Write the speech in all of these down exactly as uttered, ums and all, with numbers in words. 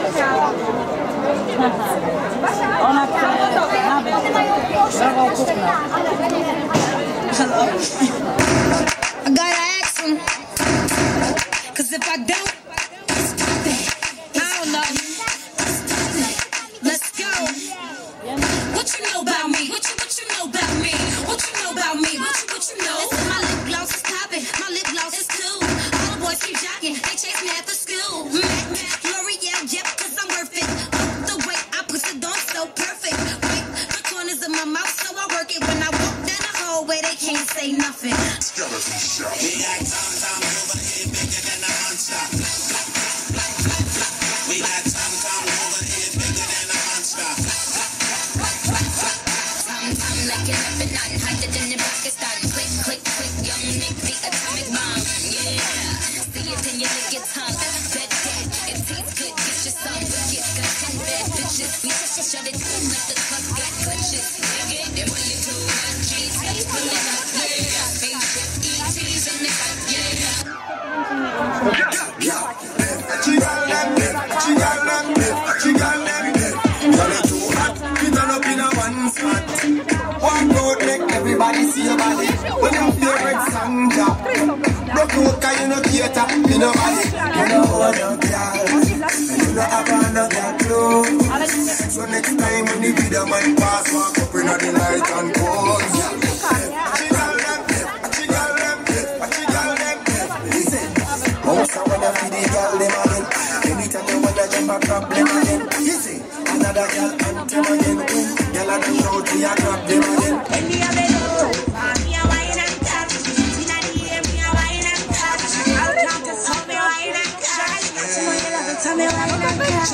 Ona chce nawet drogą kupna. I gotta ask him, cause if I don't, I don't know. Let's go. What you know about me? What you what you know about me? What you know about me? What you what you know? My lip gloss is popping. My lip gloss is cool. All the boys keep jocking. They chase me after school. Mac, Mac, L'Oreal, yep, cause I'm worth it. The way I put it on so perfect. Right, the corners of my mouth, so I work it. When I walk down the hallway, they can't say nothing. Skeleton shot. We got Tom Tom over here bigger than a monster. We got Tom Tom over here bigger than a monster. Tom Tom like an Lebanon, hotter than in Pakistan. Click click click, young Nick the atomic bomb. Yeah, see it in your nigga tongue. Dead dead, it tastes good. Get your son wicked. Got ten bad bitches. We just shut it down like the club got glitches. Yeah, yeah, when you do my G T, pull it up. Yeah, spaceship E Ts in the cup. Yeah. She got them dead, she got them dead, she got them dead. When it's too hot, we turn up in a one spot. One road make everybody see your body. When your favorite song drop, broke out 'cause you no cater, you no body. You no hold your girl, you no have another clue. So next time when the video man pass, walk up in the light and pose. She got them dead, she got them dead, she got them dead. Listen, most I wanna feed the girl them again. Anytime you wanna jump a problem again. Easy, another girl anthem again. Girl at the show to ya grab them again. Me a bed up, me a wine and touch. Inna the air, me a wine and touch. I'll come to tell me wine and touch. Tell me you love it, tell me wine and touch.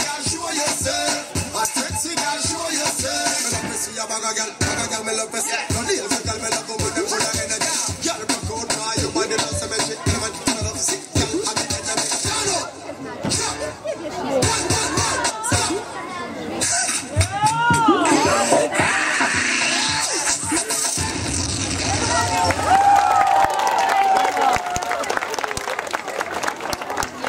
Girl, girl, me love this.